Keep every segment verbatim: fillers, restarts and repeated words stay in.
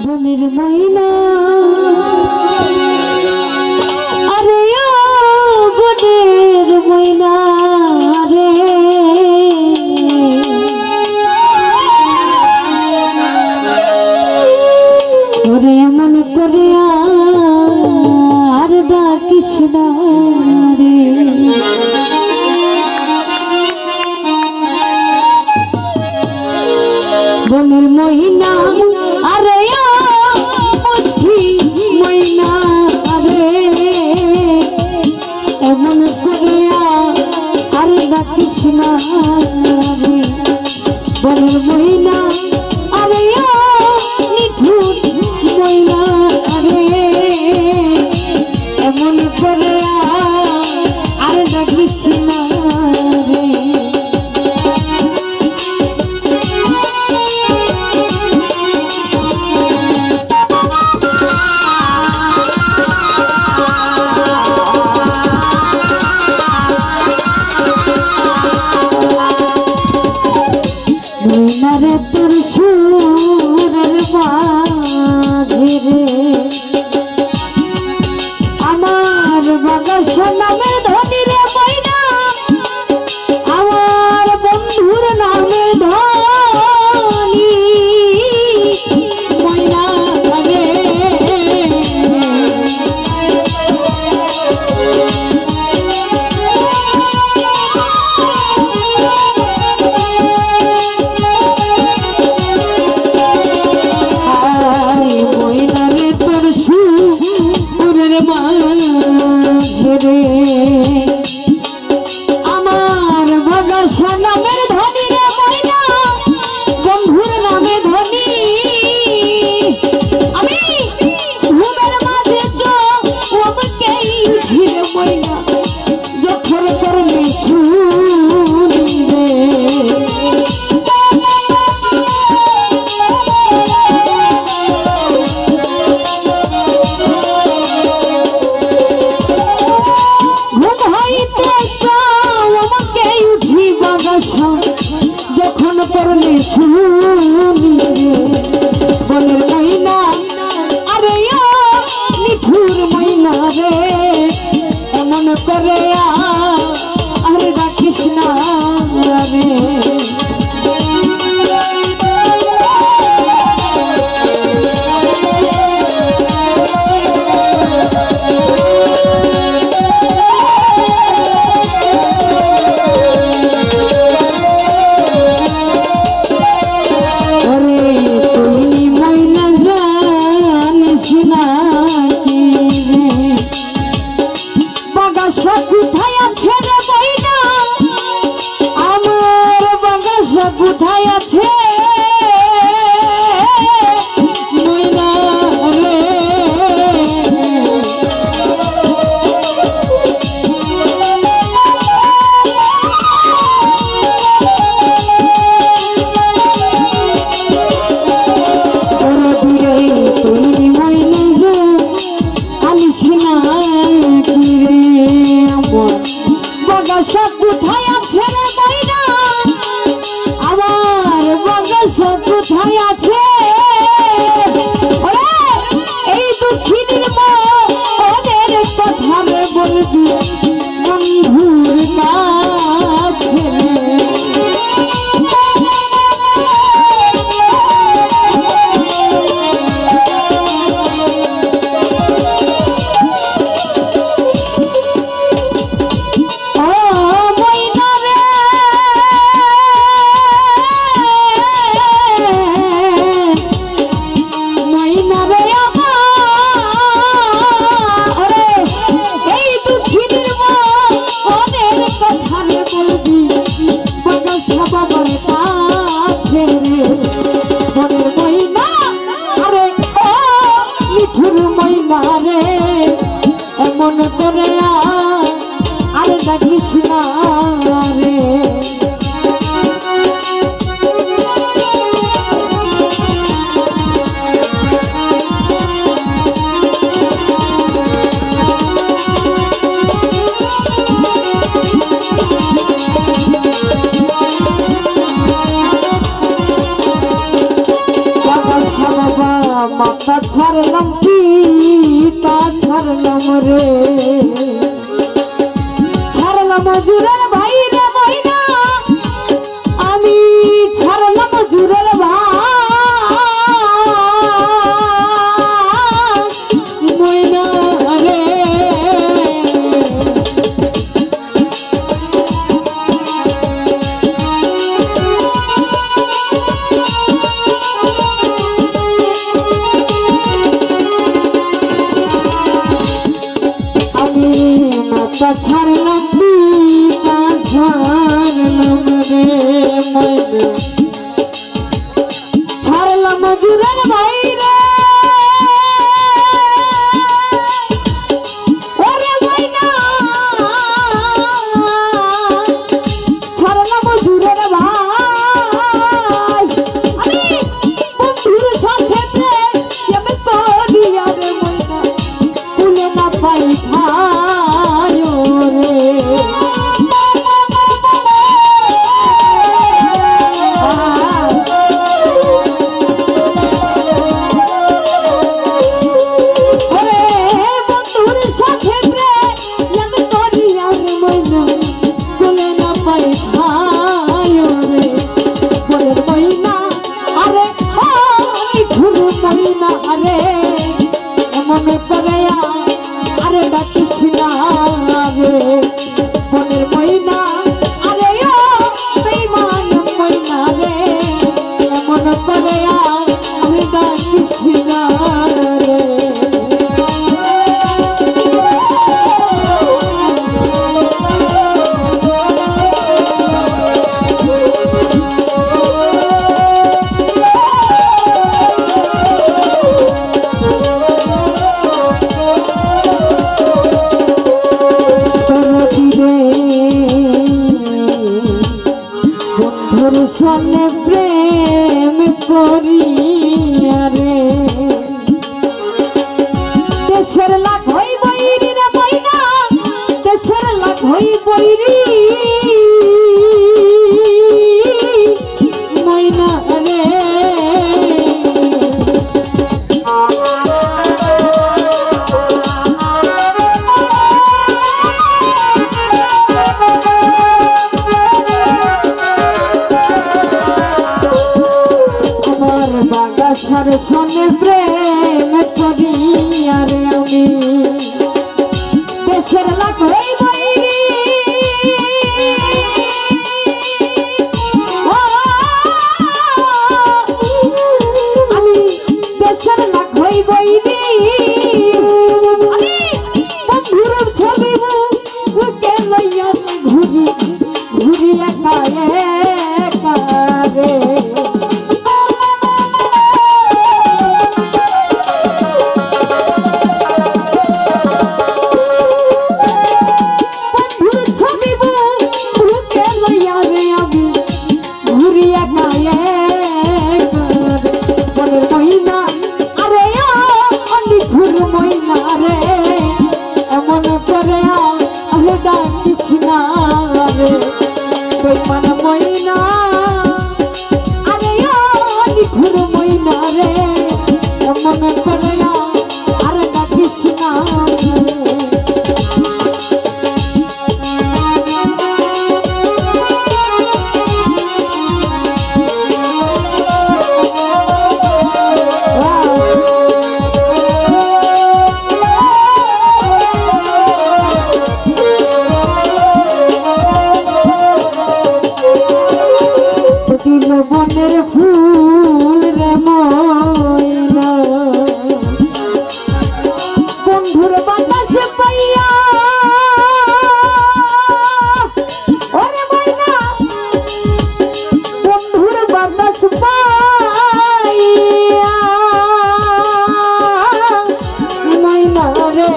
বনের ময়না আরে ও বনের ময়না রে ওরে এমন করে আর ডাকিস না রে বনের ময়না আরে মুষ্টি ময়না আরে এমন করে আর ডাকিস না রে বনের ময়না আরে নিঠুর ময়না আরে এমন করে মাথা ছাড়লাম পিতা ছাড়লাম রে ছাড়লাম জুরের ভাই রে ময়না আমি ছাড়লাম জুরের ভাই ময়না রে ছাড়লাম পিতা ছাড়লাম রে ময়না ছাড়লাম জুরের ভাই রে ওরে ময়না ছাড়লাম জুরের ভাই আমি বন্ধুর সাথে প্রেম করিয়া রে ময়না ভুলে না পাই সনে প্রেম করিয়া রে দেশের লাখ হই বৈরি রে ময়না দেশের লাখ হই বৈরি ময়না রে সারে সনে প্রেম করিয়া রে আমি দেশের লাখ হই বৈরি আমি দেশের লাখ হই বৈরি আমি বন্ধুর ছবি বুকে লইয়া ঘুরি ঘুরি একা একা রে বনের ফুল রে ময়না বন্ধুর বাতাস পাইয়া ওরে ময়না বন্ধুর বাতাস পাইয়া ময়না রে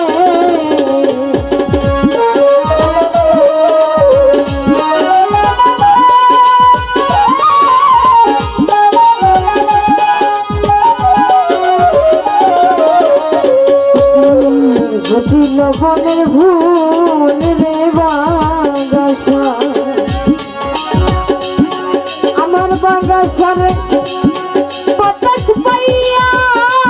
বনের ভুল রে বাগাসা আমার বাগাসার বাতাস পাইয়া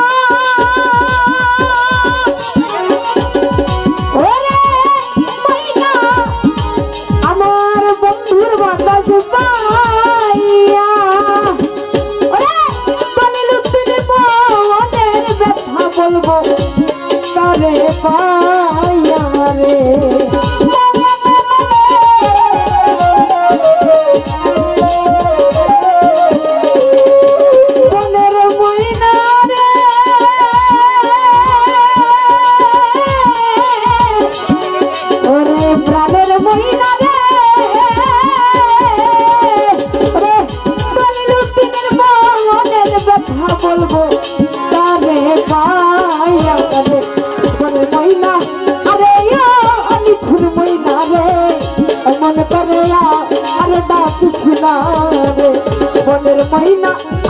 বলবো তারে পাইয়া রে বনের ময়না আরে আমি ফুল ময়না রে মন করে আরে ডাক শোনা রে বনের ময়না